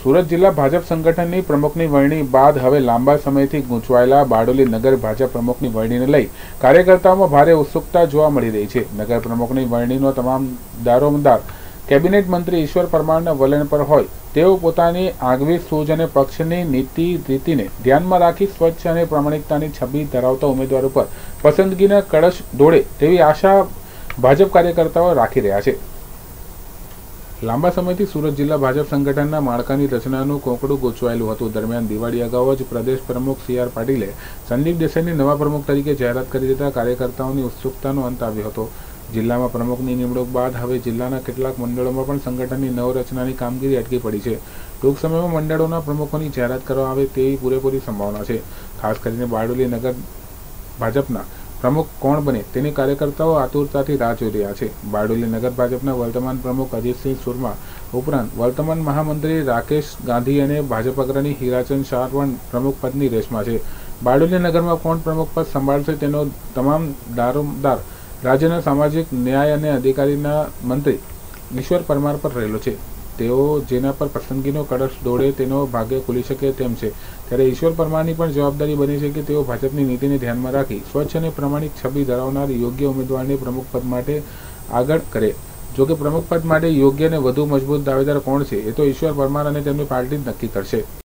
સુરત જિલ્લા ભાજપ સંગઠનની પ્રમુખની વરણી બાદ હવે લાંબા સમયથી ગૂંચવાયેલા બારડોલી નગર ભાજપ પ્રમુખની વરણીને લઈ કાર્યકર્તાઓમાં ભારે ઉત્સુકતા જોવા મળી રહી છે। નગર પ્રમુખની વરણીનો તમામ દારોમદાર કેબિનેટ મંત્રી ઈશ્વર પરમારના વલણ પર હોય તેઓ પોતાની આગવી સૂઝ અને પક્ષની નીતિ રીતિને ધ્યાનમાં રાખી સ્વચ્છ અને પ્રામાણિકતાની છબી ધરાવતા ઉમેદવાર ઉપર પસંદગીના કળશ દોડે તેવી આશા ભાજપ કાર્યકર્તાઓ રાખી રહ્યા છે। લાંબા સમયથી સુરત જિલ્લા ભાજપ સંગઠનના માળખાની રચનાનું કોંકડું ગૂંચવાયેલું હતું। દરમિયાન દિવાળી અગાઉ જ પ્રદેશ પ્રમુખ સી.આર. પાટીલે સંદીપ દેસાઈને નવા પ્રમુખ તરીકે જાહેરાત કરી દેતા કાર્યકર્તાઓની ઉત્સુકતાનો અંત આવ્યો હતો। જિલ્લામાં પ્રમુખની નિમણૂક બાદ હવે જિલ્લાના કેટલાક મંડળોમાં પણ સંગઠનની નવરચનાની કામગીરી અટકી પડી છે। ટૂંક સમયમાં મંડળોના પ્રમુખોની જાહેરાત કરવામાં આવે તેવી પૂરેપૂરી સંભાવના છે। ખાસ કરીને બારડોલી નગર ભાજપના પ્રમુખ કોણ બને તેની કાર્યકર્તાઓ આતુરતાથી રાહ જોઈ રહ્યા છે। બારડોલી નગર ભાજપના વર્તમાન પ્રમુખ અજીતસિંહ સુરમા ઉપરાંત વર્તમાન મહામંત્રી રાકેશ ગાંધી અને ભાજપ અગ્રણી હીરાચંદ શાહ પણ પ્રમુખ પદની રેસમાં છે। બારડોલી નગરમાં કોણ પ્રમુખ પદ સંભાળશે તેનો તમામ દારોમદાર રાજ્યના સામાજિક ન્યાય અને અધિકારીના મંત્રી ઈશ્વર પરમાર પર રહેલો છે। તેઓ જેના પર પસંદગીનો કળશ દોડે તેનો ભાગ્ય ખુલી શકે તેમ છે। ત્યારે ઈશ્વર પરમારની પણ જવાબદારી બની છે કે તેઓ ભાજપની નીતિને ધ્યાનમાં રાખી સ્વચ્છ અને પ્રમાણિક છબી ધરાવનાર યોગ્ય ઉમેદવારને પ્રમુખ પદ માટે આગળ કરે। જો કે પ્રમુખ પદ માટે યોગ્ય અને વધુ મજબૂત દાવેદાર કોણ છે એ તો ઈશ્વર પરમાર અને તેમની પાર્ટી જ નક્કી કરશે।